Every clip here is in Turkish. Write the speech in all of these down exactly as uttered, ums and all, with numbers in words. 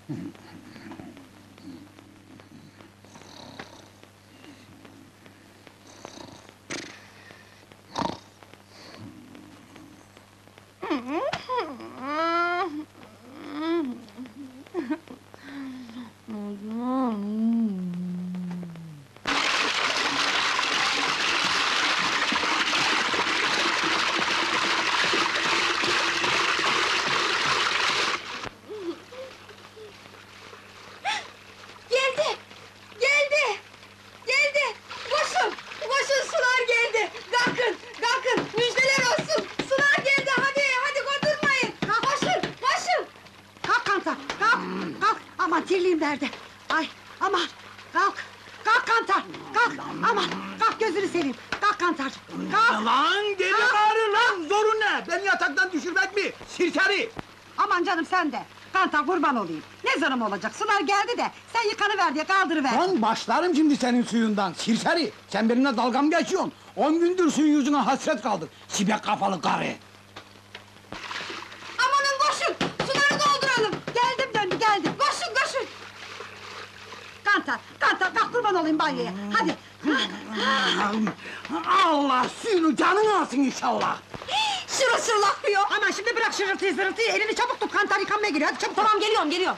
Tirliğim nerede? Ay, aman! Kalk! Kalk Kantar! Kalk! Aman! Kalk gözünü seveyim! Kalk Kantar! Kalk! Lan deli karı lan! Zorun ne? Beni yataktan düşürmek mi? Sirkeri! Aman canım sen de! Kantar kurban olayım! Ne zarım olacak? Sular geldi de sen yıkanıver diye kaldırıver! Lan başlarım şimdi senin suyundan, sirkeri! Sen benimle dalga mı geçiyorsun? On gündür suyun yüzüne hasret kaldık! Sibek kafalı karı! Amanın koşun! Suları dolduralım! Geldim döndü, geldim! Koşun, koşun! Kantar, Kantar kalk kurban olayım banyoya! Hadi! Allah suyunu canını alsın inşallah! Şırıl şırıl akıyor! Aman şimdi bırak şırıltıyı zırıltıyı, elini çabuk tut! Kantar yıkanmaya giriyor, hadi çabuk! Tamam, geliyorum, geliyorum!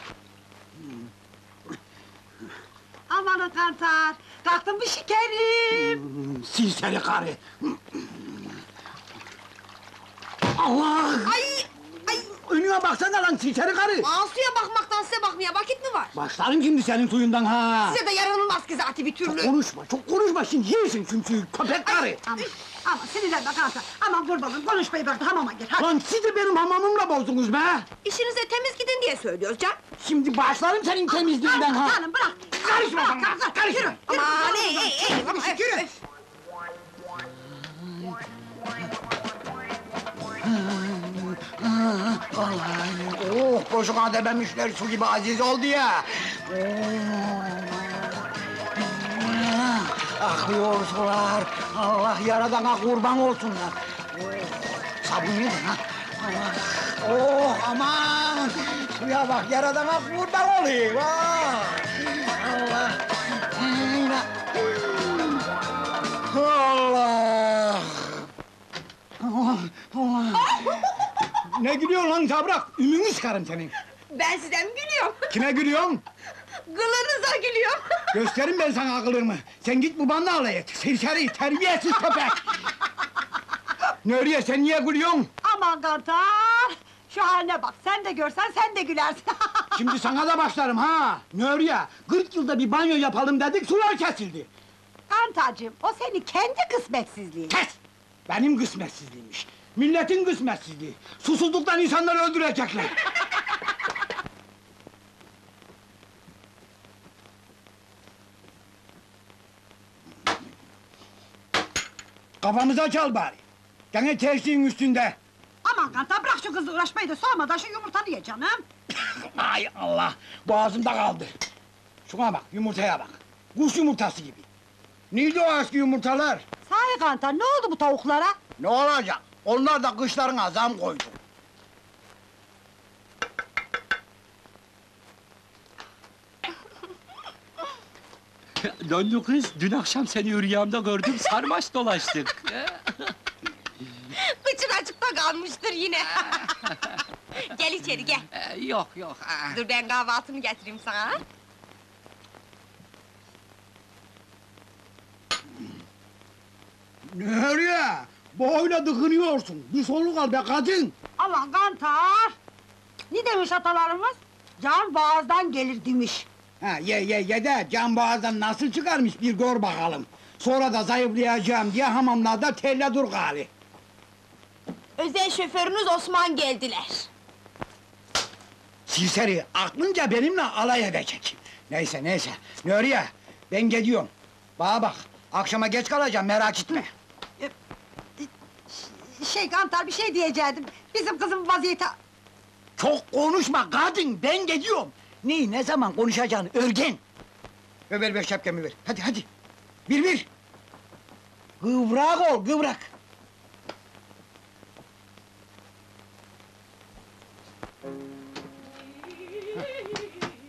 Amanın Kantar! Kalktın mı şekerim? Sirseri karı! Allah! Ay! Ay! Önüne baksana lan sirseri karı! Asu'ya bakmaktan size bakmaya vakit mi var? Başlarım şimdi senin suyundan ha! Size de yaranılmaz ki zaten bir türlü! Çok konuşma, çok konuşma şimdi yersin çünkü köpek karı! Aman, aman sinirlenme Kantar! Aman kurbanım, konuşmayı bırak, hamama gir, hadi! Lan siz de benim hamamımla bozdunuz be! İşinize temiz gidin diye söylüyoruz can! Şimdi başlarım senin temizliğinden ha! Hanım bırak! Karışma bana, Kalk, karışma! yürü! Aman ey ey ey! Yürü! Yürü! Oh, boşuna dememişler su gibi aziz oldu ya! Akıyor sular! Allah yaradana kurban olsunlar! Oh, sabun yedin ha! Allah! Oh, aman! Suya bak, yaradana kurban olayım! Ah! Allah! Allah! Allah! Allah! Ne gülüyorsun lan Zabrak? Ümünü sıkarım senin! Ben size mi gülüyorum? Kime gülüyorsun? Gılınıza gülüyorum! Gösteririm ben sana akıllarımı! Sen git babanla alay et! Serseri, terbiyesiz köpek! Nuriye, sen niye gülüyorsun? Aman Kantar! Şu haline bak, sen de görsen sen de gülersin! Şimdi sana da başlarım ha! Nuriye, kırk yılda bir banyo yapalım dedik, sular kesildi! Kantarcığım, o senin kendi kısmetsizliğin! Kes! Benim kısmetsizliğimmiş! Milletin kısmetsizliği! Susuzluktan insanları öldürecekler! Kafamıza çal bari! Gene tersiğin üstünde! Aman Kantar, bırak şu kızla uğraşmayı da soğumadan şu yumurtanı ye canım! Ay Allah! Boğazımda kaldı! Şuna bak, yumurtaya bak! Kuş yumurtası gibi! Neydi o eski yumurtalar? Sahi Kantar, ne oldu bu tavuklara? Ne olacak? Onlar da kışlarına zam koydu! Döndü kız, dün akşam seni rüyamda gördüm, sarmaş dolaştık. Kıçın açıkta kalmıştır yine! Gel içeri gel! Ee, yok yok. ah. Dur ben kahvaltımı getireyim sana! ha? Nereye? Boyla dıkınıyorsun! Bir soluk al be kadın! Aman Kantar! Ne demiş atalarımız? Can boğazdan gelir demiş! Ha, ye ye ye de can boğazdan nasıl çıkarmış bir gör bakalım! Sonra da zayıflayacağım diye hamamlarda telle dur gali! Özel şoförünüz Osman geldiler! Sirseri, aklınca benimle alay edecek! Neyse neyse, Nuriye, ben gidiyorum! Bana bak, akşama geç kalacağım, merak etme! Şey Kantar, bir şey diyecektim! Bizim kızın vaziyeti... Çok konuşma kadın, ben gidiyorum! Neyi, ne zaman konuşacağını örgen! Ver ver ver şapkamı ver, hadi hadi! Bir bir! Kıvrak ol, kıvrak!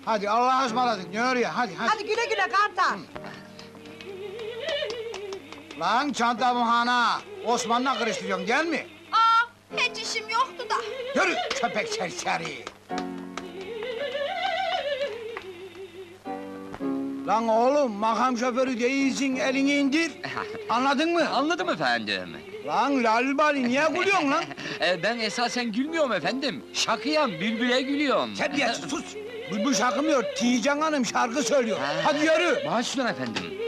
Hadi Allah'a ısmarladık, ne oraya, hadi hadi. Hadi güle güle Kantar. Lan çantamı hana, Osman'la karıştırıyorsun, gel mi? Aa, hiç işim yoktu da. Yürü köpek serseri! Lan oğlum, makam şoförü değilsin, elini indir! Anladın mı? Anladım efendim. Lan lalbali, niye gülüyorsun lan? Ee, ben esasen gülmüyorum efendim. Şakıyam, bülbüle gülüyorum. Terbiyesiz sus! Bülbül şarkımıyor, Tijan Hanım şarkı söylüyor. Hadi yürü! Bağışlayın efendim.